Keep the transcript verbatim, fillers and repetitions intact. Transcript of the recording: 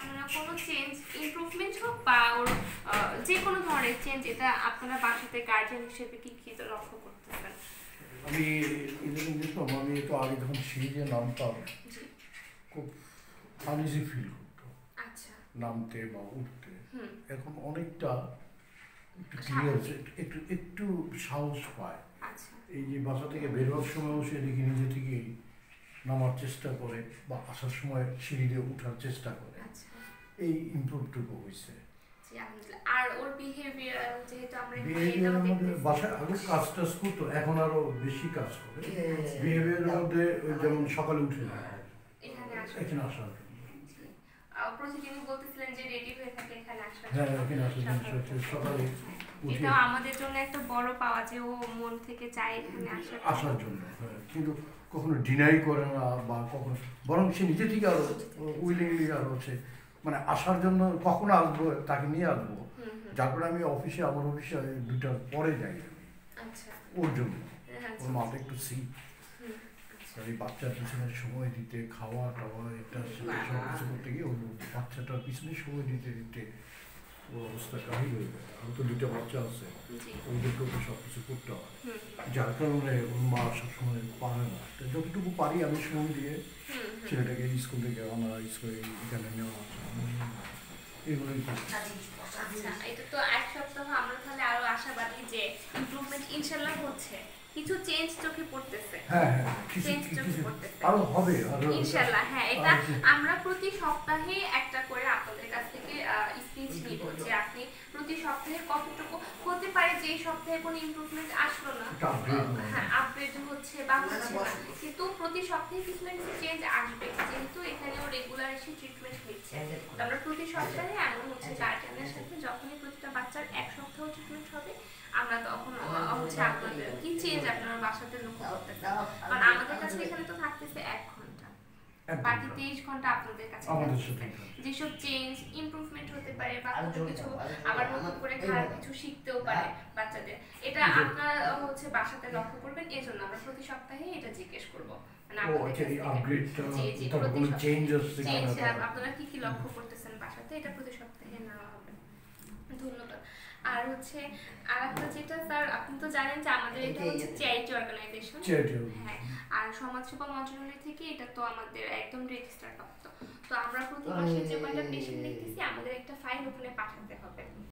আপনারা কোনো change improvement হোক বা ওর যে কোনো ধরনের চেঞ্জ এটা আপনারা বাসাতে গার্জিয়ান হিসেবে কি কি লক্ষ্য করতেছেন? আমি ইদানিং দেখলাম আমি তো আগে যখন সিঁড়িতে নামতাম খুব আনইজি ফিল করতো আচ্ছা নামতে বা উঠতে। হুম এখন অনেকটা একটু ক্লিয়ার একটু একটু সাহস পায়। আচ্ছা এই যে বাসা থেকে বের হওয়ার সময়ও সে দেখি নিজে থেকেই নামার চেষ্টা করে বা আসার সময় সিঁড়িতে ওঠার চেষ্টা করে। আচ্ছা এই ইমপ্রুভটুকু হয়েছে। জি আলহামদুলিল্লাহ। আর ওর বিহেভিয়ার যেহেতু আমরা বিহেভিয়ার মধ্যে বাসায় আগে কাজ টাজ করতো, এখন আরো বেশি কাজ করে। বিহেভিয়ারের মধ্যে যেমন সকালে উঠে না এখানে আসা এখানে আসার জন্য। প্রতিদিনই বলতেছিলেন যে রেডি হয়ে থাকে এখানে আসার হ্যাঁ এখানে আসার জন্য সকালে উঠে এটা আমাদের জন্য একটা বড় পাওয়া যে ও মন থেকে চায় এখানে আসার আসার জন্য। হ্যাঁ কিন্তু কখনো ডিনাই করে না বা কখনো, বরং সে নিজে থেকে আরো উইলিংলি আরো হচ্ছে মানে আসার জন্য কখনো আসবো তাকে নিয়ে আসবো। যার পরে আমি অফিসে আমার অফিসে দুটার পরে যাই আচ্ছা ওর জন্য। ওর মাথা একটু সি এই বাচ্চার পিছনে সময় দিতে, খাওয়া টাওয়া এটা সেটা সব কিছু করতে গিয়ে ওর বাচ্চাটার পিছনে সময় দিতে দিতে ওর অবস্থা কাহিল হয়ে যায়। আমার তো দুটো বাচ্চা আছে, ওদেরকেও তো সব কিছু করতে হয়, যার কারণে ওর মা সবসময় পারে না। যতটুকু পারি আমি সময় দিয়ে ছেলেটাকে স্কুল থেকে আনা, স্কুলে এখানে নেওয়া এগুলোই করি। আচ্ছা এটা তো এক সপ্তাহ আমরা তাহলে আরো আশাবাদী যে ইমপ্রুভমেন্ট ইনশাআল্লাহ হচ্ছে, কিছু চেঞ্জ চোখে পড়তেছে। হ্যাঁ হ্যাঁ চেঞ্জ চোখে পড়তেছে আরো হবে ইনশাআল্লাহ। হ্যাঁ এটা আমরা প্রতি সপ্তাহে একটা করে আপনাদের কাছ থেকে স্পিচ নিব যে আপনি প্রতি সপ্তাহে কতটুকু হতে পারে যে এই সপ্তাহে কোনো ইমপ্রুভমেন্ট আসলো না, হ্যাঁ আপগ্রেড হচ্ছে বা হচ্ছে না, কিন্তু প্রতি সপ্তাহে কিছু না কিছু চেঞ্জ আসবে। যেহেতু এখানেও রেগুলার এসে ট্রিটমেন্ট নিচ্ছে, আমরা প্রতি সপ্তাহে এমন হচ্ছে গার্জিয়ানের সাথে যখনই প্রতিটা বাচ্চার এক সপ্তাহ ট্রিটমেন্ট হবে আমরা তখন হচ্ছে আপনাদের কি চেঞ্জ আপনারা বাসাতে লক্ষ্য করতেছেন। কারণ আমাদের কাছে এখানে তো থাকতেছে এক ঘন্টা, বাকি তেইশ ঘন্টা আপনাদের কাছে যেসব চেঞ্জ ইমপ্রুভমেন্ট হতে পারে বা কোনো কিছু আবার নতুন করে খারাপ কিছু শিখতেও পারে বাচ্চাদের, এটা আপনারা হচ্ছে বাসাতে লক্ষ্য করবেন। এই জন্য আমরা প্রতি সপ্তাহে এটা জিজ্ঞেস করবো আপনারা কি কি লক্ষ্য করতেছেন বাসাতে, এটা প্রতি সপ্তাহে নেওয়া হবে। ধন্যবাদ। আর হচ্ছে আর একটা যেটা স্যার আপনি তো জানেন যে আমাদের এটা হচ্ছে চ্যারিটি অর্গানাইজেশন, হ্যাঁ, আর সমাজসেবা মন্ত্রণালয় থেকে এটা তো আমাদের একদম রেজিস্টার প্রাপ্ত। তো আমরা প্রতি মাসে যে কয়টা পেশেন্ট দেখতেছি আমাদের একটা ফাইল ওখানে পাঠাতে হবে।